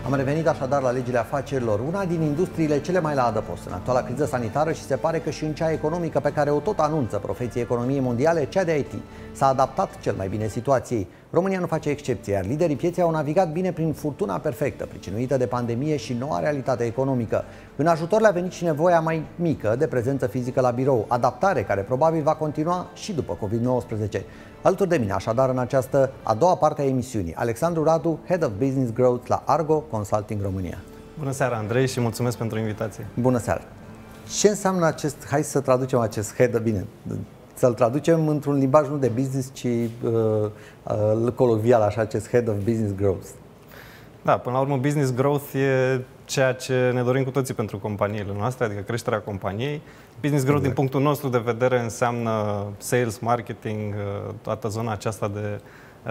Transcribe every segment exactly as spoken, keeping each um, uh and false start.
Am revenit așadar la legile afacerilor, una din industriile cele mai la adăpost în actuala criză sanitară și se pare că și în cea economică pe care o tot anunță profeții economiei mondiale, cea de I T s-a adaptat cel mai bine situației. România nu face excepție, iar liderii pieței au navigat bine prin furtuna perfectă, pricinuită de pandemie și noua realitate economică. În ajutor le-a venit și nevoia mai mică de prezență fizică la birou, adaptare care probabil va continua și după COVID nouăsprezece. Alături de mine, așadar, în această a doua parte a emisiunii, Alexandru Radu, Head of Business Growth la Argo Consulting România. Bună seara, Andrei, și mulțumesc pentru invitație. Bună seara! Ce înseamnă acest, hai să traducem acest head, bine, să-l traducem într-un limbaj nu de business, ci uh, uh, colokvial, așa, acest Head of Business Growth. Da, până la urmă, Business Growth e ceea ce ne dorim cu toții pentru companiile noastre, adică creșterea companiei. Business Growth, exact, din punctul nostru de vedere, înseamnă sales, marketing, toată zona aceasta de,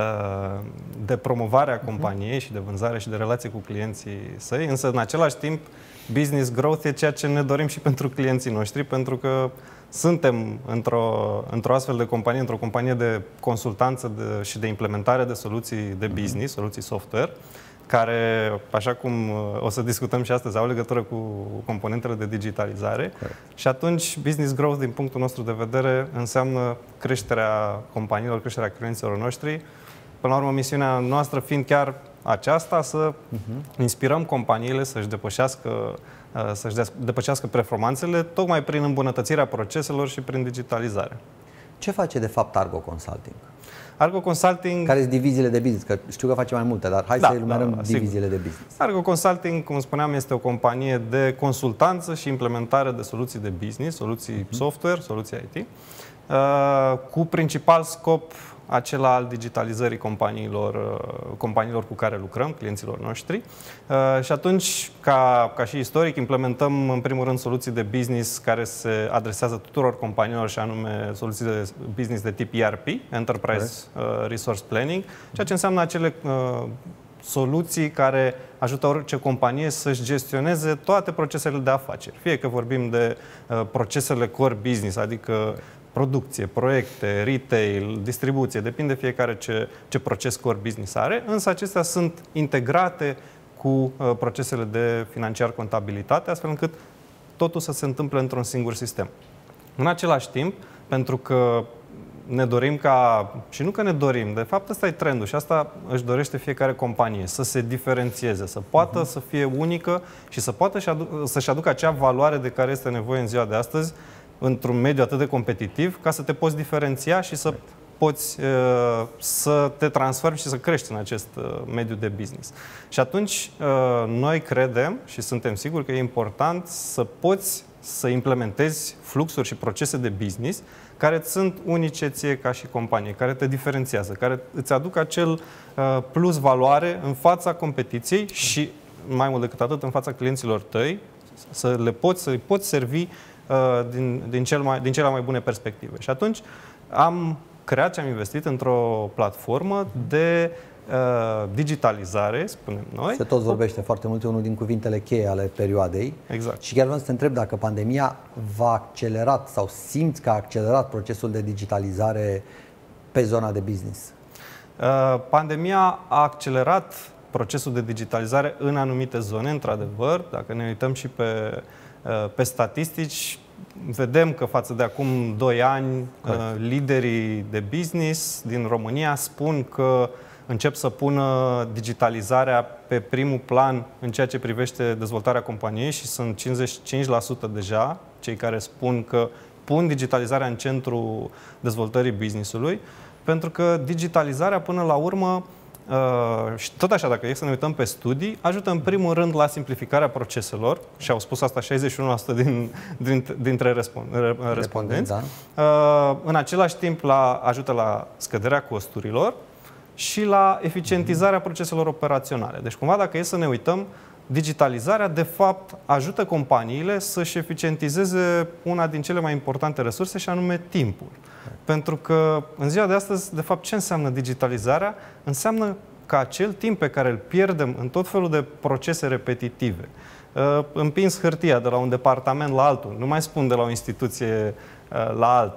de promovare a companiei și de vânzare și de relație cu clienții săi, însă în același timp Business Growth e ceea ce ne dorim și pentru clienții noștri, pentru că suntem într-o, într-o astfel de companie, într-o companie de consultanță de, și de implementare de soluții de business, soluții software, care, așa cum o să discutăm și astăzi, au legătură cu componentele de digitalizare. Corect. Și atunci, Business Growth, din punctul nostru de vedere, înseamnă creșterea companiilor, creșterea clienților noștri. Până la urmă, misiunea noastră fiind chiar aceasta, să uh-huh. inspirăm companiile să-și depășească, să-și depășească performanțele, tocmai prin îmbunătățirea proceselor și prin digitalizare. Ce face, de fapt, Argo Consulting? Argo Consulting... Care sunt diviziile de business? Că știu că face mai multe, dar hai da, să enumerăm da, diviziile sigur. de business. Argo Consulting, cum spuneam, este o companie de consultanță și implementare de soluții de business, soluții uh-huh. software, soluții I T, uh, cu principal scop acela al digitalizării companiilor, uh, companiilor cu care lucrăm, clienților noștri. Uh, și atunci, ca, ca și istoric, implementăm în primul rând soluții de business care se adresează tuturor companiilor, și anume soluții de business de tip E R P, Enterprise uh, Resource Planning, ceea ce înseamnă acele uh, soluții care ajută orice companie să-și gestioneze toate procesele de afaceri. Fie că vorbim de uh, procesele core business, adică producție, proiecte, retail, distribuție, depinde fiecare ce, ce proces core business are, însă acestea sunt integrate cu uh, procesele de financiar-contabilitate, astfel încât totul să se întâmple într-un singur sistem. În același timp, pentru că ne dorim ca, și nu că ne dorim, de fapt ăsta e trendul și asta își dorește fiecare companie, să se diferențieze, să poată uh-huh. să fie unică și să poată să-și aducă acea valoare de care este nevoie în ziua de astăzi, într-un mediu atât de competitiv, ca să te poți diferenția și să poți uh, să te transformi și să crești în acest uh, mediu de business. Și atunci uh, noi credem și suntem siguri că e important să poți să implementezi fluxuri și procese de business care îți sunt unice ție ca și companie, care te diferențiază, care îți aduc acel uh, plus valoare în fața competiției și, mai mult decât atât, în fața clienților tăi, să le poți, să-i poți servi Din, din, cel mai, din cele mai bune perspective. Și atunci am creat și am investit într-o platformă de uh, digitalizare, spunem noi. Se tot vorbește foarte mult, unul din cuvintele cheie ale perioadei. Exact. Și chiar vreau să te întreb dacă pandemia v-a accelerat sau simți că a accelerat procesul de digitalizare pe zona de business. Uh, pandemia a accelerat procesul de digitalizare în anumite zone, într-adevăr. Dacă ne uităm și pe Pe statistici, vedem că față de acum doi ani, Corect. liderii de business din România spun că încep să pună digitalizarea pe primul plan în ceea ce privește dezvoltarea companiei și sunt cincizeci și cinci la sută deja cei care spun că pun digitalizarea în centrul dezvoltării business-ului, pentru că digitalizarea până la urmă, Uh, și tot așa, dacă e să ne uităm pe studii, ajută în primul rând la simplificarea proceselor, și au spus asta șaizeci și unu la sută din, din, dintre respon, respondenți, da. uh, în același timp la, ajută la scăderea costurilor și la eficientizarea proceselor operaționale. Deci cumva, dacă e să ne uităm, digitalizarea de fapt ajută companiile să-și eficientizeze una din cele mai importante resurse, și anume timpul. Pentru că în ziua de astăzi, de fapt, ce înseamnă digitalizarea? Înseamnă că acel timp pe care îl pierdem în tot felul de procese repetitive, împins hârtia de la un departament la altul, nu mai spun de la o instituție la alta,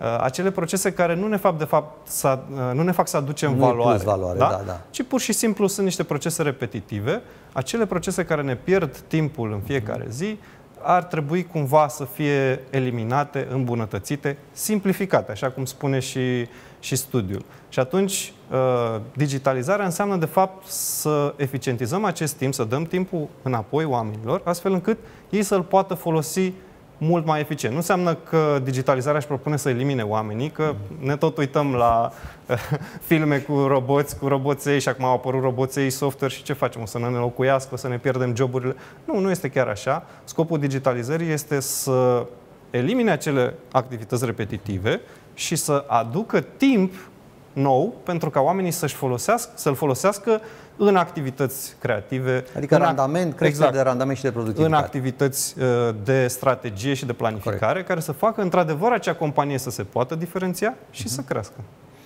Acele procese care nu ne fac, de fapt, să, nu ne fac să aducem nu valoare, valoare da? Da, da. ci pur și simplu sunt niște procese repetitive. Acele procese care ne pierd timpul în fiecare zi ar trebui cumva să fie eliminate, îmbunătățite, simplificate, așa cum spune și, și studiul. Și atunci, digitalizarea înseamnă, de fapt, să eficientizăm acest timp, să dăm timpul înapoi oamenilor, astfel încât ei să-l poată folosi mult mai eficient. Nu înseamnă că digitalizarea își propune să elimine oamenii, că ne tot uităm la uh, filme cu roboți, cu roboței și acum au apărut roboței software și ce facem? O să ne înlocuiască, o să ne pierdem joburile? Nu, nu este chiar așa. Scopul digitalizării este să elimine acele activități repetitive și să aducă timp nou pentru ca oamenii să-și folosească, să-l folosească în activități creative. Adică randament, creștere exact, de randament și de productivitate. În activități de strategie și de planificare, corect, care să facă într-adevăr acea companie să se poată diferenția și uh-huh. să crească.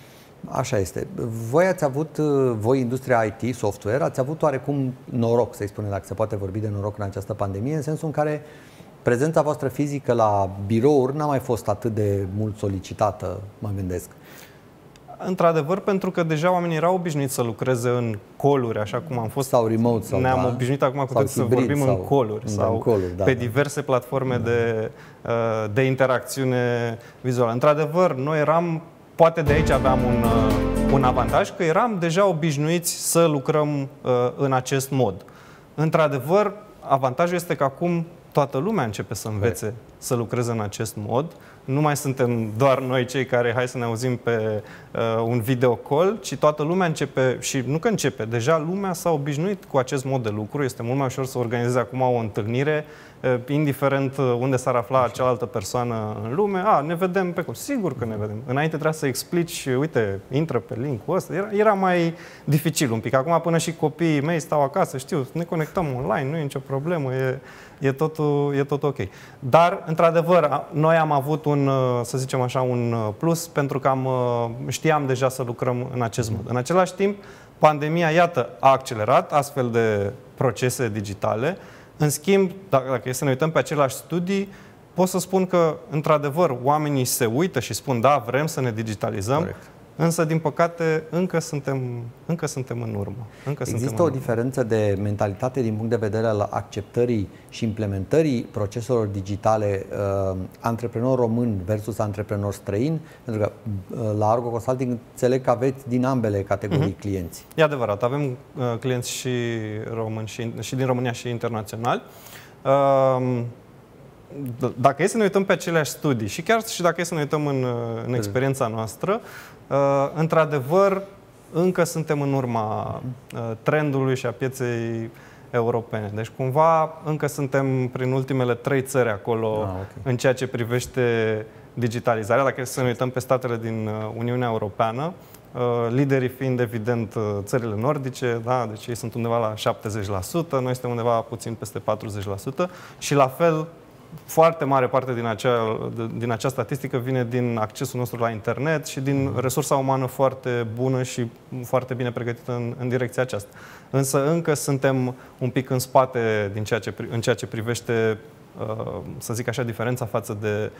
Așa este. Voi ați avut, voi, industria I T, software, ați avut oarecum noroc, să-i spunem, dacă se poate vorbi de noroc în această pandemie, în sensul în care prezența voastră fizică la birouri n-a mai fost atât de mult solicitată, mă gândesc. Într-adevăr, pentru că deja oamenii erau obișnuiți să lucreze în call-uri, așa cum am fost. Sau remote. Sau ne-am da, obișnuit acum cu toți să vorbim sau, în call-uri sau în call-uri, da, pe da. diverse platforme da. de, de interacțiune vizuală. Într-adevăr, noi eram, poate de aici aveam un, un avantaj, că eram deja obișnuiți să lucrăm în acest mod. Într-adevăr, avantajul este că acum toată lumea începe să învețe Corect. să lucreze în acest mod. Nu mai suntem doar noi cei care hai să ne auzim pe uh, un video call, ci toată lumea începe, și nu că începe, deja lumea s-a obișnuit cu acest mod de lucru. Este mult mai ușor să organizeze acum o întâlnire, uh, indiferent unde s-ar afla Așa. cealaltă persoană în lume. A, ne vedem pe call. Sigur că ne vedem. Înainte trebuia să explici, uite, intră pe link-ul ăsta. Era, era mai dificil un pic. Acum până și copiii mei stau acasă, știu, ne conectăm online, nu e nicio problemă, e... E totul, e totul ok. Dar, într-adevăr, noi am avut un, să zicem așa, un plus pentru că am, știam deja să lucrăm în acest mod. În același timp, pandemia, iată, a accelerat astfel de procese digitale. În schimb, dacă e să ne uităm pe aceleași studii, pot să spun că, într-adevăr, oamenii se uită și spun, da, vrem să ne digitalizăm. Corect. Însă, din păcate, încă suntem, încă suntem în urmă. Încă Există suntem o diferență de mentalitate din punct de vedere al acceptării și implementării proceselor digitale uh, antreprenor român versus antreprenor străin? Pentru că uh, la Argo Consulting înțeleg că aveți din ambele categorii uh-huh. clienți. E adevărat, avem uh, clienți și români și, și din România și internaționali. Uh, Dacă e să ne uităm pe aceleași studii și chiar și dacă e să ne uităm în, în experiența noastră, uh, într-adevăr, încă suntem în urma uh, trendului și a pieței europene. Deci, cumva, încă suntem prin ultimele trei țări acolo ah, okay. în ceea ce privește digitalizarea. Dacă e să ne uităm pe statele din Uniunea Europeană, uh, liderii fiind, evident, țările nordice, da? Deci ei sunt undeva la șaptezeci la sută, noi suntem undeva puțin peste patruzeci la sută și, la fel, foarte mare parte din acea, din acea statistică vine din accesul nostru la internet și din resursa umană foarte bună și foarte bine pregătită în, în direcția aceasta. Însă încă suntem un pic în spate din ceea ce, în ceea ce privește, să zic așa, diferența față de,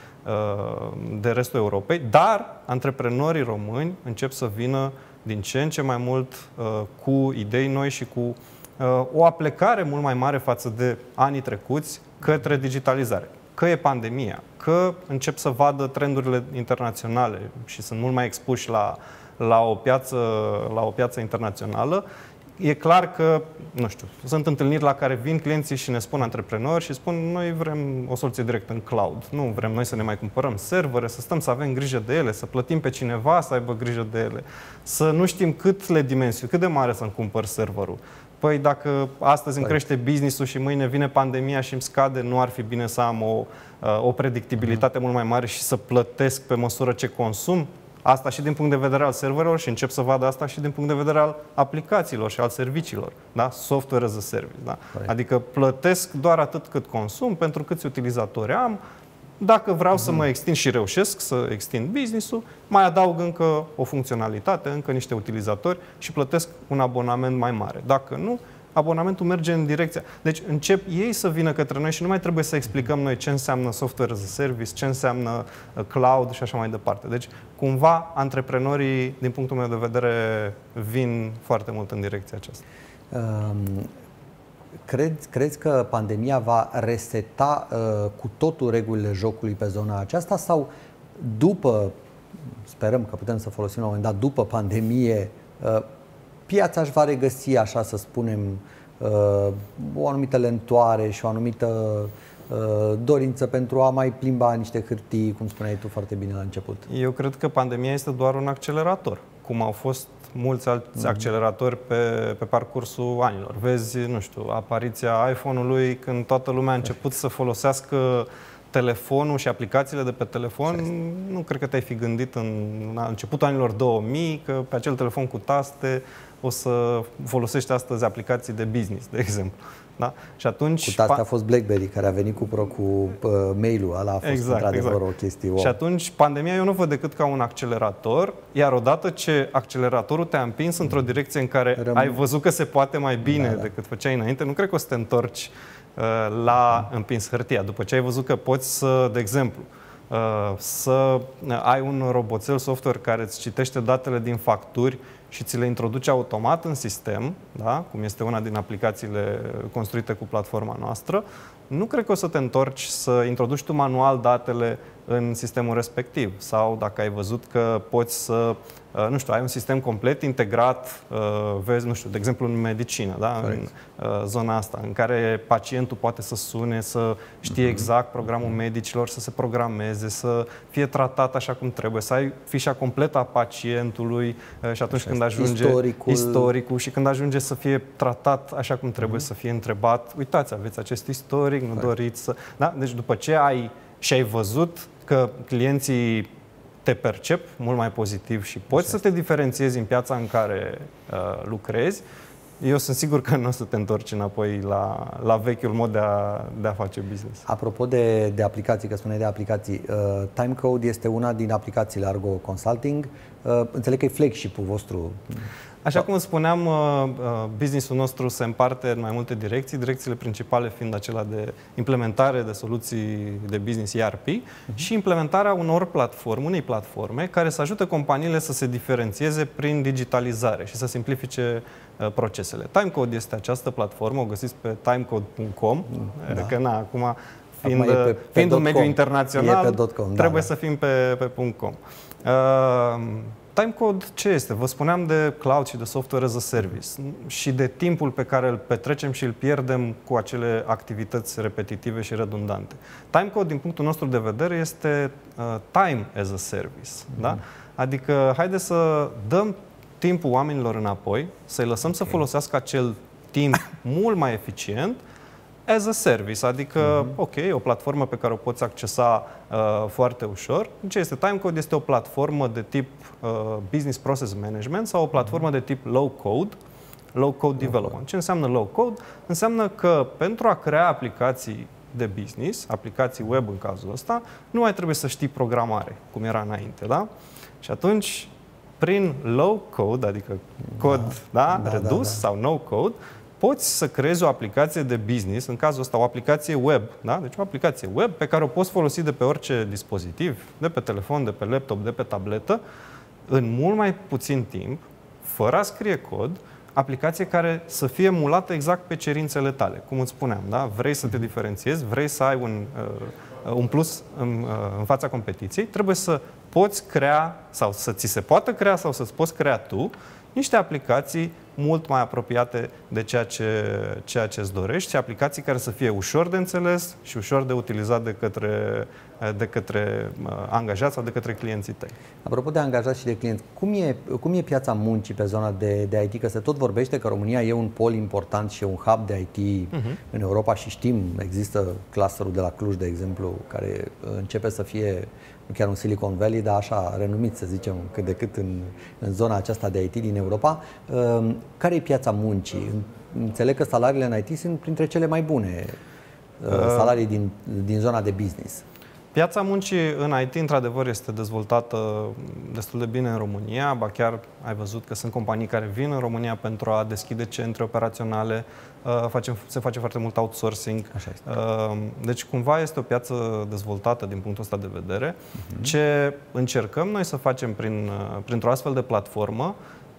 de restul Europei, dar antreprenorii români încep să vină din ce în ce mai mult cu idei noi și cu o aplecare mult mai mare față de anii trecuți către digitalizare. Că e pandemia, că încep să vadă trendurile internaționale și sunt mult mai expuși la, la, o piață, la o piață internațională, e clar că, nu știu, sunt întâlniri la care vin clienții și ne spun antreprenori și spun, noi vrem o soluție direct în cloud. Nu vrem noi să ne mai cumpărăm servere, să stăm să avem grijă de ele, să plătim pe cineva să aibă grijă de ele, să nu știm cât le dimensiuni, cât de mare să-mi cumpăr serverul. Păi dacă astăzi îmi crește business-ul și mâine vine pandemia și îmi scade, nu ar fi bine să am o, o predictibilitate mult mai mare și să plătesc pe măsură ce consum? Asta și din punct de vedere al serverelor și încep să vadă asta și din punct de vedere al aplicațiilor și al serviciilor. Da? Software as a service. Da? Adică plătesc doar atât cât consum, pentru câți utilizatori am. Dacă vreau uh-huh. să mă extind și reușesc să extind business-ul, mai adaug încă o funcționalitate, încă niște utilizatori și plătesc un abonament mai mare. Dacă nu, abonamentul merge în direcția. Deci încep ei să vină către noi și nu mai trebuie să explicăm noi ce înseamnă software as a service, ce înseamnă cloud și așa mai departe. Deci cumva antreprenorii, din punctul meu de vedere, vin foarte mult în direcția aceasta. Um... Crezi, crezi că pandemia va reseta uh, cu totul regulile jocului pe zona aceasta sau după, sperăm că putem să folosim la un moment dat, după pandemie, uh, piața își va regăsi, așa să spunem, uh, o anumită lentoare și o anumită uh, dorință pentru a mai plimba niște hârtii, cum spuneai tu foarte bine la început? Eu cred că pandemia este doar un accelerator, cum au fost mulți alți acceleratori pe, pe parcursul anilor. Vezi, nu știu, apariția iPhone-ului când toată lumea a început să folosească telefonul și aplicațiile de pe telefon. Nu cred că te-ai fi gândit în începutul anilor două mii că pe acel telefon cu taste o să folosești astăzi aplicații de business, de exemplu. Da? Și atunci, cu taste a fost BlackBerry, care a venit cu Pro cu uh, mail-ul, ăla a fost exact, într-adevăr exact. o chestie. Wow. Și atunci pandemia eu nu văd decât ca un accelerator, iar odată ce acceleratorul te-a împins mm. într-o direcție în care Răm... ai văzut că se poate mai bine da, da. decât făceai înainte, nu cred că o să te întorci uh, la mm. împins hârtia. După ce ai văzut că poți să, de exemplu, uh, să ai un roboțel software care îți citește datele din facturi și ți le introduce automat în sistem, da? Cum este una din aplicațiile construite cu platforma noastră, nu cred că o să te întorci să introduci tu manual datele în sistemul respectiv. Sau dacă ai văzut că poți să, nu știu, ai un sistem complet integrat, vezi, nu știu, de exemplu în medicină, da? În zona asta, în care pacientul poate să sune, să știe exact programul medicilor, să se programeze, să fie tratat așa cum trebuie, să ai fișa completă a pacientului și atunci când ajunge istoricul. istoricul și când ajunge să fie tratat așa cum trebuie, mm-hmm. să fie întrebat, uitați, aveți acest istoric, nu Corect. doriți să... Da? Deci după ce ai și ai văzut că clienții te percep mult mai pozitiv și poți Așa. să te diferențiezi în piața în care uh, lucrezi, eu sunt sigur că nu o să te întorci înapoi la, la vechiul mod de a, de a face business. Apropo de, de aplicații, că spuneai de aplicații, uh, Timecode este una din aplicațiile Argo Consulting. Uh, înțeleg că e flagship-ul vostru. Așa cum spuneam, businessul nostru se împarte în mai multe direcții, direcțiile principale fiind acelea de implementare de soluții de business E R P uh-huh. și implementarea unor platforme, unei platforme care să ajute companiile să se diferențieze prin digitalizare și să simplifice procesele. Timecode este această platformă, o găsiți pe timecode punct com, da. că na, acum fiind, pe, pe fiind un mediu internațional, com, trebuie da, să fim pe, pe .com. Uh, Timecode ce este? Vă spuneam de cloud și de software as a service și de timpul pe care îl petrecem și îl pierdem cu acele activități repetitive și redundante. Timecode, din punctul nostru de vedere, este uh, time as a service. Mm-hmm. Da? Adică, haideți să dăm timpul oamenilor înapoi, să-i lăsăm okay. să folosească acel timp mult mai eficient as a service, adică, mm-hmm. ok, o platformă pe care o poți accesa uh, foarte ușor. Ce este Timecode? Este o platformă de tip uh, Business Process Management sau o platformă mm-hmm. de tip low-code, low-code development. Ce înseamnă low-code? Înseamnă că pentru a crea aplicații de business, aplicații web în cazul ăsta, nu mai trebuie să știi programare, cum era înainte, da? Și atunci, prin low-code, adică cod da, da, redus da, da. sau no-code, poți să creezi o aplicație de business, în cazul ăsta o aplicație web, da? Deci o aplicație web pe care o poți folosi de pe orice dispozitiv, de pe telefon, de pe laptop, de pe tabletă, în mult mai puțin timp, fără a scrie cod, aplicație care să fie emulată exact pe cerințele tale. Cum îți spuneam, da? Vrei să te diferențiezi, vrei să ai un, uh, un plus în, uh, în fața competiției, trebuie să poți crea sau să ți se poată crea sau să-ți poți crea tu niște aplicații mult mai apropiate de ceea ce, ceea ce îți dorești și aplicații care să fie ușor de înțeles și ușor de utilizat de către, de către angajați sau de către clienții tăi. Apropo de angajați și de clienți, cum e, cum e piața muncii pe zona de, de I T? Că se tot vorbește că România e un pol important și un hub de I T uh-huh. în Europa și știm, există clusterul de la Cluj, de exemplu, care începe să fie chiar un Silicon Valley, dar așa renumit, să zicem, cât de cât în, în zona aceasta de I T din Europa. Care e piața muncii? Înțeleg că salariile în I T sunt printre cele mai bune salarii din, din zona de business. Piața muncii în I T, într-adevăr, este dezvoltată destul de bine în România, ba chiar ai văzut că sunt companii care vin în România pentru a deschide centre operaționale, facem, se face foarte mult outsourcing. Așa este. Deci, cumva, este o piață dezvoltată din punctul ăsta de vedere. Uh-huh. Ce încercăm noi să facem prin, printr-o astfel de platformă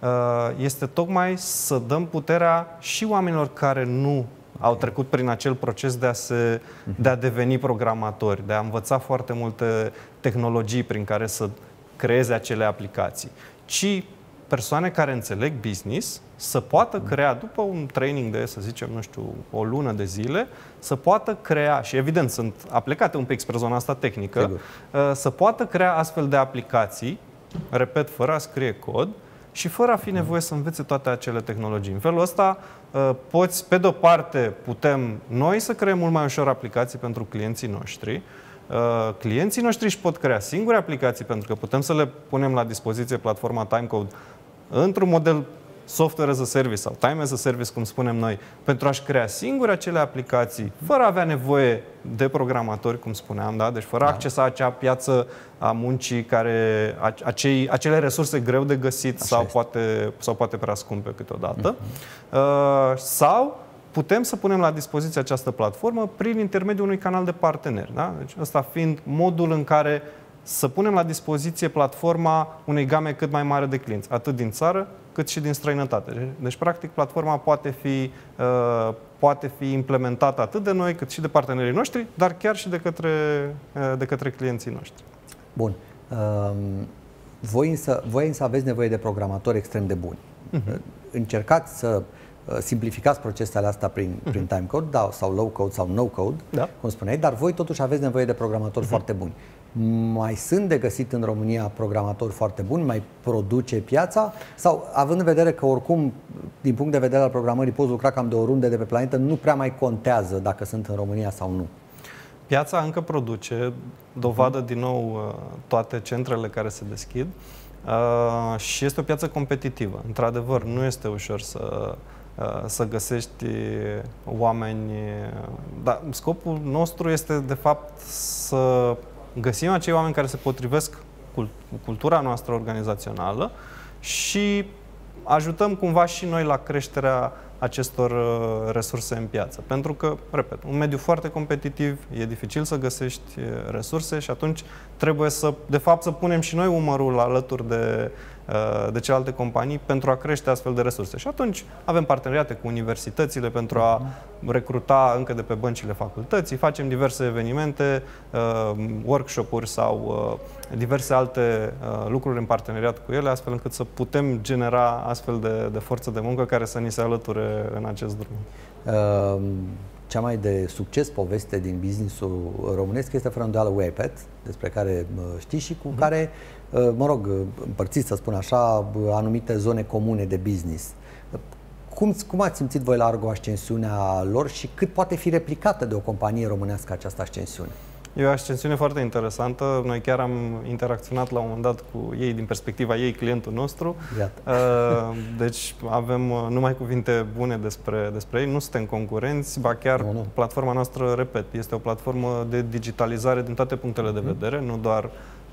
este tocmai să dăm puterea și oamenilor care nu au trecut prin acel proces de a, se, de a deveni programatori, de a învăța foarte multe tehnologii prin care să creeze acele aplicații, ci persoane care înțeleg business să poată crea, după un training de, să zicem, nu știu, o lună de zile, să poată crea, și evident sunt aplicate un pic spre zona asta tehnică, Sigur. să poată crea astfel de aplicații, repet, fără a scrie cod, și fără a fi nevoie să învețe toate acele tehnologii. În felul ăsta, poți, pe de-o parte, putem noi să creăm mult mai ușor aplicații pentru clienții noștri. Clienții noștri își pot crea singuri aplicații, pentru că putem să le punem la dispoziție platforma Timecode într-un model software as a service sau time as a service, cum spunem noi, pentru a-și crea singuri acele aplicații, fără a avea nevoie de programatori, cum spuneam, da? Deci fără a accesa acea piață a muncii, care, acei, acele resurse greu de găsit sau poate, sau poate prea scumpe câteodată. Uh-huh. uh, sau putem să punem la dispoziție această platformă prin intermediul unui canal de parteneri. Da? Deci ăsta fiind modul în care să punem la dispoziție platforma unei game cât mai mare de clienți, atât din țară, cât și din străinătate. Deci, practic, platforma poate fi, uh, poate fi implementată atât de noi, cât și de partenerii noștri, dar chiar și de către, uh, de către clienții noștri. Bun. Um, voi, însă, voi însă aveți nevoie de programatori extrem de buni. Uh-huh. Încercați să simplificați procesele astea prin, uh-huh. prin timecode, da, sau low-code sau no-code, da. cum spuneai, dar voi totuși aveți nevoie de programatori uh-huh. foarte buni. Mai sunt de găsit în România programatori foarte buni? Mai produce piața? Sau, având în vedere că oricum, din punct de vedere al programării, poți lucra cam de oriunde de pe planetă, nu prea mai contează dacă sunt în România sau nu? Piața încă produce, dovadă uh-huh. din nou toate centrele care se deschid uh, și este o piață competitivă. Într-adevăr, nu este ușor să să găsești oameni, dar scopul nostru este de fapt să găsim acei oameni care se potrivesc cu cultura noastră organizațională și ajutăm cumva și noi la creșterea acestor resurse în piață. Pentru că, repet, un mediu foarte competitiv, e dificil să găsești resurse și atunci trebuie să, de fapt, să punem și noi umărul alături de, de celelalte companii pentru a crește astfel de resurse. Și atunci avem parteneriate cu universitățile pentru a recruta încă de pe băncile facultății, facem diverse evenimente, workshop-uri sau diverse alte lucruri în parteneriat cu ele, astfel încât să putem genera astfel de, de forță de muncă care să ni se alăture în acest drum. Uh, cea mai de succes poveste din businessul românesc este fără îndoială UiPath, despre care știi și cu uh-huh. care, mă rog, împărțiți, să spun așa, anumite zone comune de business. Cum, cum ați simțit voi la Argo ascensiunea lor și cât poate fi replicată de o companie românească această ascensiune? E o ascensiune foarte interesantă. Noi chiar am interacționat la un moment dat cu ei, din perspectiva ei, clientul nostru. Iată. Deci avem numai cuvinte bune despre, despre ei. Nu suntem concurenți, ba chiar nu, nu. platforma noastră, repet, este o platformă de digitalizare din toate punctele de vedere, mm. nu doar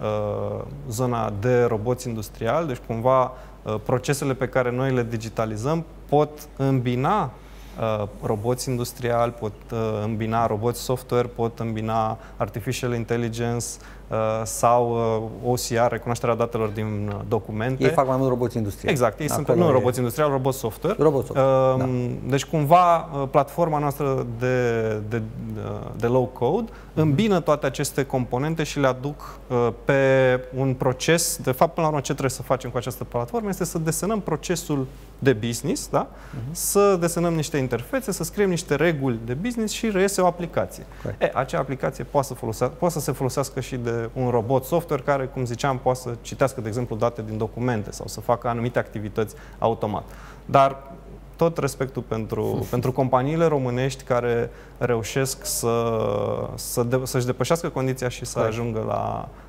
uh, zona de roboți industriali, deci cumva uh, procesele pe care noi le digitalizăm pot îmbina Uh, roboți industriali, pot uh, îmbina roboți software, pot îmbina artificial intelligence uh, sau uh, O C R, recunoașterea datelor din documente. Ei fac mai mult roboți industriali. Exact, ei sunt nu e... roboți industriali, roboți software. Robot software. Uh, da. Deci cumva uh, platforma noastră de, de, de low-code uh-huh. îmbină toate aceste componente și le aduc uh, pe un proces. De fapt, până la urmă, ce trebuie să facem cu această platformă este să desenăm procesul de business, da? Uh-huh. Să desenăm niște interfețe, să scriem niște reguli de business și reiese o aplicație. Okay. E, acea aplicație poate să, folosea, poate să se folosească și de un robot software care, cum ziceam, poate să citească, de exemplu, date din documente sau să facă anumite activități automat. Dar tot respectul pentru, pentru companiile românești care reușesc să, să de, să-și depășească condiția și să okay. ajungă la,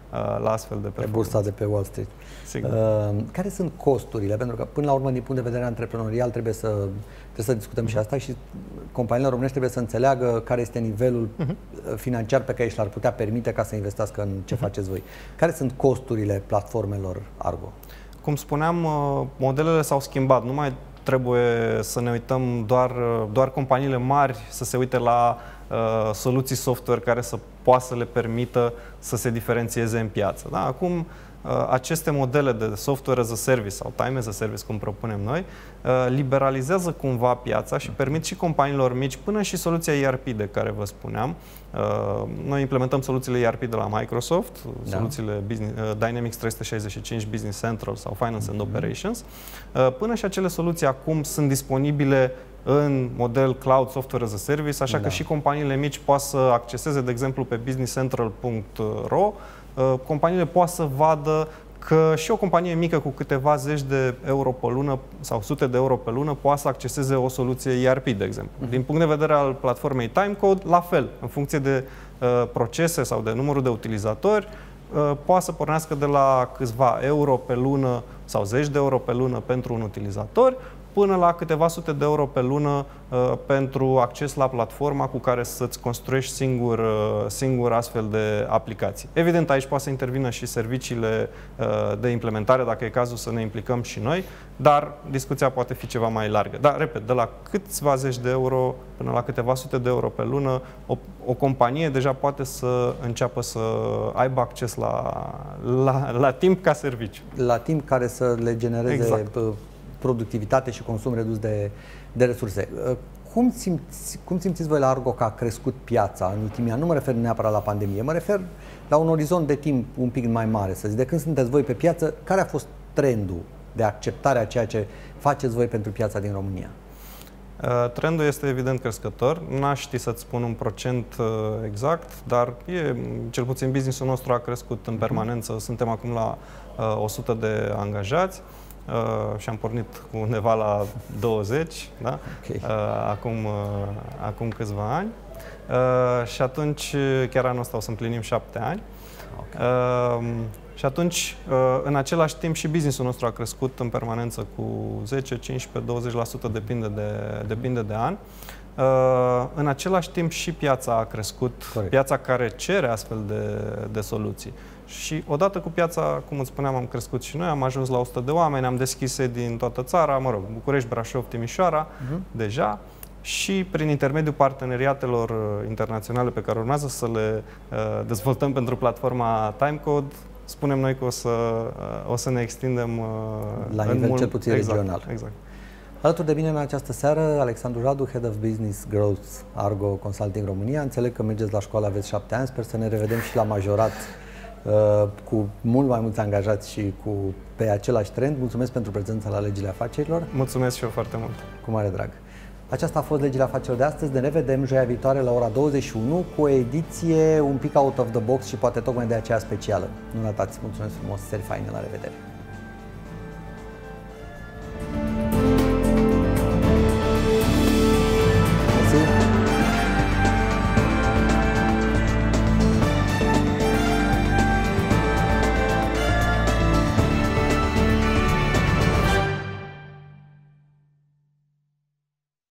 la astfel de performanță. Pe bursa de pe Wall Street. Sigur. Uh, care sunt costurile? Pentru că, până la urmă, din punct de vedere antreprenorial, trebuie să, trebuie să discutăm uh-huh. și asta și companiile românești trebuie să înțeleagă care este nivelul uh-huh. financiar pe care și l-ar putea permite ca să investească în ce uh-huh. faceți voi. Care sunt costurile platformelor Argo? Cum spuneam, modelele s-au schimbat. Nu mai trebuie să ne uităm doar, doar companiile mari să se uite la uh, soluții software care să poată să le permită să se diferențieze în piață. Da? Acum, uh, aceste modele de software as a service sau time as a service, cum propunem noi, uh, liberalizează cumva piața și permit și companiilor mici, până și soluția E R P de care vă spuneam. Uh, noi implementăm soluțiile E R P de la Microsoft, da. soluțiile Business, uh, Dynamics trei sute șaizeci și cinci, Business Central sau Finance and Operations. Uh, până și acele soluții acum sunt disponibile în model Cloud Software as a Service, așa da. că și companiile mici poate să acceseze, de exemplu, pe business central punct ro, uh, companiile poate să vadă că și o companie mică cu câteva zeci de euro pe lună sau sute de euro pe lună poate să acceseze o soluție E R P, de exemplu. Uh-huh. Din punct de vedere al platformei Timecode, la fel, în funcție de uh, procese sau de numărul de utilizatori, uh, poate să pornească de la câțiva euro pe lună sau zeci de euro pe lună pentru un utilizator, până la câteva sute de euro pe lună uh, pentru acces la platforma cu care să-ți construiești singur, uh, singur astfel de aplicații. Evident, aici poate să intervină și serviciile uh, de implementare, dacă e cazul să ne implicăm și noi, dar discuția poate fi ceva mai largă. Dar, repet, de la câțiva zeci de euro până la câteva sute de euro pe lună, o, o companie deja poate să înceapă să aibă acces la, la, la timp ca serviciu. La timp care să le genereze exact. productivitate și consum redus de, de resurse. Cum, simți, cum simțiți voi la Argo că a crescut piața în ultimii ani? Nu mă refer neapărat la pandemie, mă refer la un orizont de timp un pic mai mare, să zic. De când sunteți voi pe piață, care a fost trendul de acceptare a ceea ce faceți voi pentru piața din România? Trendul este evident crescător. N-aș ști să-ți spun un procent exact, dar e, cel puțin business-ul nostru a crescut în permanență. Suntem acum la o sută de angajați. Uh, și am pornit cu undeva la douăzeci, da? Okay. uh, acum, uh, acum câțiva ani. Uh, și atunci, chiar anul ăsta o să împlinim șapte ani. Okay. Uh, și atunci, uh, în același timp, și business-ul nostru a crescut în permanență cu zece, cincisprezece, douăzeci la sută, depinde de, depinde de an. Uh, în același timp și piața a crescut, Corect. piața care cere astfel de, de soluții. Și odată cu piața, cum îți spuneam, am crescut și noi, am ajuns la o sută de oameni, am deschis sedii în toată țara, mă rog, București, Brașov, Timișoara, uh-huh. deja, și prin intermediul parteneriatelor internaționale pe care urmează să le uh, dezvoltăm pentru platforma Timecode, spunem noi că o să, uh, o să ne extindem uh, la nivel mult, cel puțin exact, regional. Exact. Alături de mine în această seară, Alexandru Radu, Head of Business Growth Argo Consulting România. Înțeleg că mergeți la școală, aveți șapte ani, sper să ne revedem și la majorat uh, cu mult mai mulți angajați și cu pe același trend. Mulțumesc pentru prezența la Legile Afacerilor. Mulțumesc și eu foarte mult. Cu mare drag. Aceasta a fost Legile Afacerilor de astăzi. Ne revedem joia viitoare la ora douăzeci și unu cu o ediție un pic out of the box și poate tocmai de aceea specială. Nu ratați. Mulțumesc frumos, seri faine, la revedere!